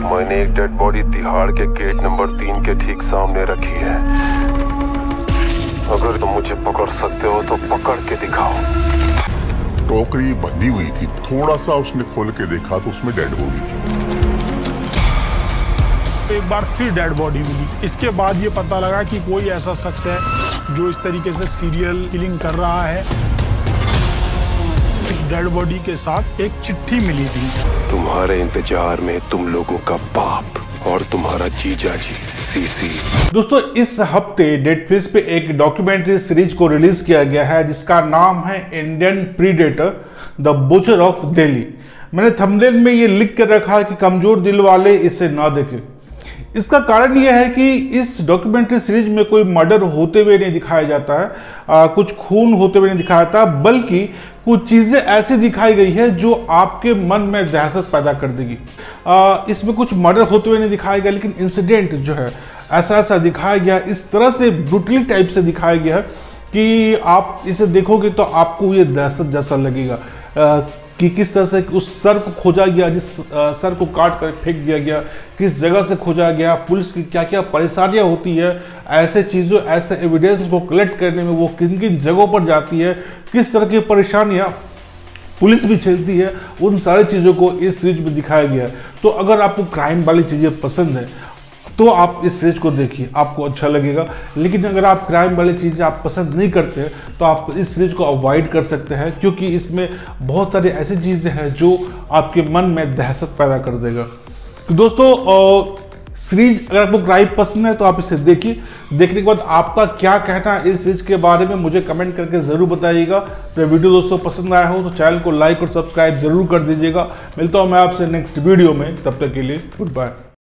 मैंने एक dead body Tihar के गेट नंबर 3 के ठीक सामने रखी है। अगर तुम मुझे पकड़ सकते हो तो पकड़ के दिखाओ। टोकरी बंधी हुई थी, थोड़ा सा उसने खोल के देखा तो उसमें डेड बॉडी थी। एक बार फिर डेड बॉडी मिली। इसके बाद ये पता लगा कि कोई ऐसा शख्स है जो इस तरीके से सीरियल किलिंग कर रहा है। इस डेड बॉडी के साथ एक चिट्ठी मिली थी। तुम्हारे इंतजार में तुम लोगों का बाप और तुम्हारा जीजा जी सीसी। दोस्तों, इस हफ्ते नेटफ्लिक्स पे एक डॉक्यूमेंट्री सीरीज को रिलीज किया गया है जिसका नाम है Indian predator the butcher of Delhi. मैंने थंबनेल में ये लिख कर रखा है कि कमजोर दिल वाले इसे ना देखें। इसका कारण यह है कि इस डॉक्यूमेंट्री सीरीज में कोई मर्डर होते हुए नहीं दिखाया जाता है, कुछ खून होते हुए नहीं दिखाया जाता, बल्कि कुछ चीजें ऐसी दिखाई गई है जो आपके मन में दहशत पैदा कर देगी। इसमें कुछ मर्डर होते हुए नहीं दिखाया गया, लेकिन इंसिडेंट जो है ऐसा दिखाया गया, इस तरह से ब्रूटली टाइप से दिखाया गया है कि आप इसे देखोगे तो आपको ये दहशत जैसा लगेगा कि किस तरह से उस सर को खोजा गया, जिस सर को काट कर फेंक दिया गया, किस जगह से खोजा गया, पुलिस की क्या क्या परेशानियां होती है, ऐसे चीज़ों ऐसे एविडेंस को कलेक्ट करने में वो किन किन जगहों पर जाती है, किस तरह की परेशानियां पुलिस भी झेलती है, उन सारी चीज़ों को इस सीरीज में दिखाया गया है। तो अगर आपको क्राइम वाली चीज़ें पसंद है तो आप इस सीरीज को देखिए, आपको अच्छा लगेगा। लेकिन अगर आप क्राइम वाली चीज़ें आप पसंद नहीं करते तो आप इस सीरीज को अवॉइड कर सकते हैं, क्योंकि इसमें बहुत सारी ऐसी चीज़ें हैं जो आपके मन में दहशत पैदा कर देगा। तो दोस्तों, सीरीज अगर आपको क्राइम पसंद है तो आप इसे देखिए। देखने के बाद आपका क्या कहना है इस सीरीज के बारे में मुझे कमेंट करके ज़रूर बताइएगा। तो वीडियो दोस्तों पसंद आया हो तो चैनल को लाइक और सब्सक्राइब जरूर कर दीजिएगा। मिलता हूँ मैं आपसे नेक्स्ट वीडियो में, तब तक के लिए गुड बाय।